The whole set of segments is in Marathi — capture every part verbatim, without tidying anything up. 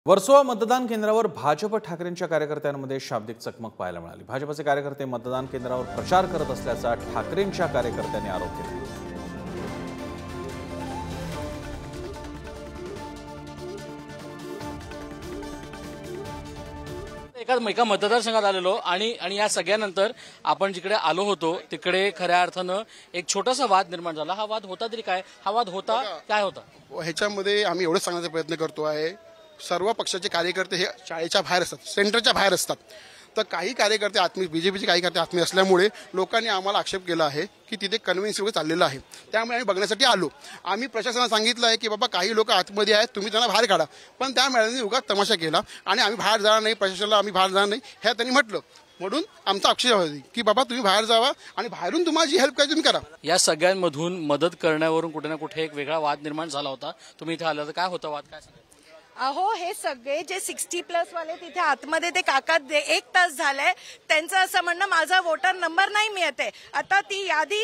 वर्सोवा मतदान केंद्रावर भाजप ठाकरेंच्या कार्यकर्त्यांमध्ये शाब्दिक चकमक पाहायला मिळाली। भाजपचे कार्यकर्ते मतदान केंद्रावर प्रचार करत असल्याचा ठाकरेंच्या कार्यकर्त्यांनी आरोप केला। एका एका मतदारसंघात आलेलो आणि आणि या सगळ्यानंतर आपण जिकडे आलो होतो तिकडे खऱ्या अर्थानं एक छोटासा वाद निर्माण झाला। हा वाद होता तरी काय, हा वाद होता काय होता ह्याच्यामध्ये आम्ही एवढंच सांगण्याचा प्रयत्न करतो आहे, सर्व पक्षाचे कार्यकर्ते हे शाळेच्या बाहेर असतात, सेंटरच्या बाहेर असतात। तर काही कार्यकर्ते आत्मी बीजेपीचे काही कार्यकर्ते आत्मी असल्यामुळे लोकांनी आम्हाला आक्षेप केला आहे की तिथे कन्व्हेन्स वगैरे चाललेलं आहे। त्यामुळे आम्ही बघण्यासाठी आलो। आम्ही प्रशासनाला सांगितलं आहे की बाबा काही लोक आतमध्ये आहेत, तुम्ही त्यांना बाहेर काढा, पण त्या मॅडमने उगाच तमाशा केला आणि आम्ही बाहेर जाणार नाही, प्रशासनाला आम्ही बाहेर जाणार नाही हे त्यांनी म्हटलं। म्हणून आमचा आक्षेप होती की बाबा तुम्ही बाहेर जावा आणि बाहेरून तुम्हाला जी हेल्प करायची तुम्ही करा। या सगळ्यांमधून मदत करण्यावरून कुठे ना कुठे एक वेगळा वाद निर्माण झाला होता। तुम्ही इथे आला तर काय होता वाद, काय सांगा? अहो, हे सगळे जे सिक्स्टी प्लस वाले तिथे आतमध्ये ते काका एक तास झालंय, त्यांचं असं म्हणणं माझा वोटर नंबर नाही मिळते। आता ती यादी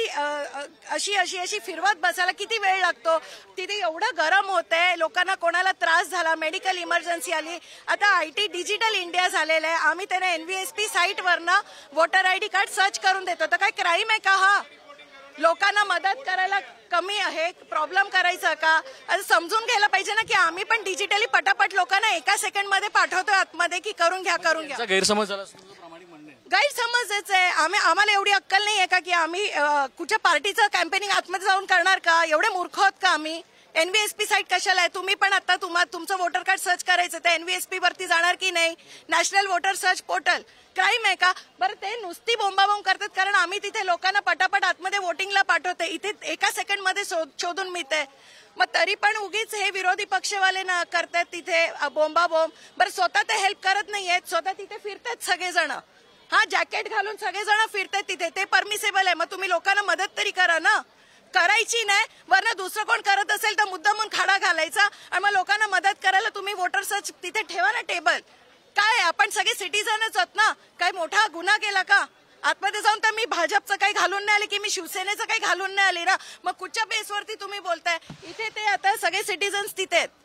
अशी अशी अशी फिरवत बसायला किती वेळ लागतो, तिथे एवढं गरम होतंय, लोकांना कोणाला त्रास झाला, मेडिकल इमर्जन्सी आली। आता आयटी डिजिटल इंडिया झालेलं आहे, आम्ही त्यांना एनव्हीएसपी साईटवरनं वोटर आयडी कार्ड सर्च करून देतो। तर काय क्राईम आहे का हा? लोकांना मदत करायला कमी आहे, प्रॉब्लेम करायचा का? असं समजून घ्यायला पाहिजे ना की आम्ही पण डिजिटली पटापट लोकांना एका सेकंड मध्ये पाठवतो आतमध्ये की करून घ्या करून घ्या। गैरसमज झाला प्रामाणिक म्हणणे गैरसमजच आहे। आम्ही आम्हाला एवढी अक्कल नाही आहे का की आम्ही कुठच्या पार्टीचं कॅम्पेनिंग आतमध्ये जाऊन करणार का? एवढे मूर्ख आहोत का आम्ही? एनव्हीएसपी साईट कशाला आहे? तुम्ही पण आता तुम्हाला तुमचं वोटर कार्ड सर्च करायचं तर एनव्हीएसपी वरती जाणार की नाही? National voter search portal crime आहे का? बरं, ते नुसती बोंबाबोंब करतात कारण आम्ही तिथे लोकांना पटापट आतमध्ये वोटिंगला पाठवते, इथे एका सेकंड मध्ये शोधून मिळते। मग तरी पण उगीच हे विरोधी पक्षवाले ना करतात तिथे बोंबाबोंब। बरं, स्वतः ते हेल्प करत नाहीयेत, स्वतः तिथे फिरतात सगळेजण, हा जॅकेट घालून सगळेजण फिरतात तिथे, ते परमिसेबल आहे। मग तुम्ही लोकांना मदत तरी करा ना, करायची नाही वरना दुसरं कोण करत असेल तर मुद्दामून खाडा घालायचा आणि मग लोकांना मदत करायला तुम्ही वोटर सर्च तिथे ठेवा ना टेबल। काय आपण सगळे सिटीजनच आहोत ना, काय मोठा गुन्हा केला का? आतमध्ये जाऊन तर मी भाजपचं काही घालून नाही आले की मी शिवसेनेचं काही घालून नाही आले ना, मग कुठच्या बेसवरती तुम्ही बोलताय? इथे ते आता सगळे सिटीजन्स तिथे आहेत,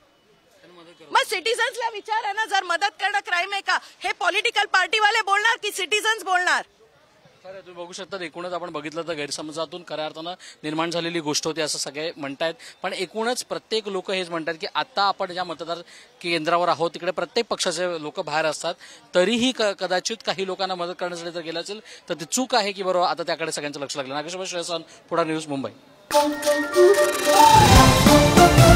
मग सिटीजन्सला विचारा ना, जर मदत करणं क्राईम आहे का? हे पॉलिटिकल पार्टीवाले बोलणार की सिटीजन्स बोलणार? खरं तुम्ही बघू शकता, एकूणच आपण बघितलं तर गैरसमजातून खऱ्या अर्थानं निर्माण झालेली गोष्ट होती असं सगळे म्हणतायत। पण एकूणच प्रत्येक लोक हेच म्हणतात की आता आपण ज्या मतदार केंद्रावर आहोत तिकडे प्रत्येक पक्षाचे लोक बाहेर असतात, तरीही कदाचित काही लोकांना मदत करण्यासाठी जर गेलं असेल तर ती चूक आहे की बरोबर आता त्याकडे सगळ्यांचं लक्ष लागलं। नागेश श्रेयसन, पुढा न्यूज, मुंबई।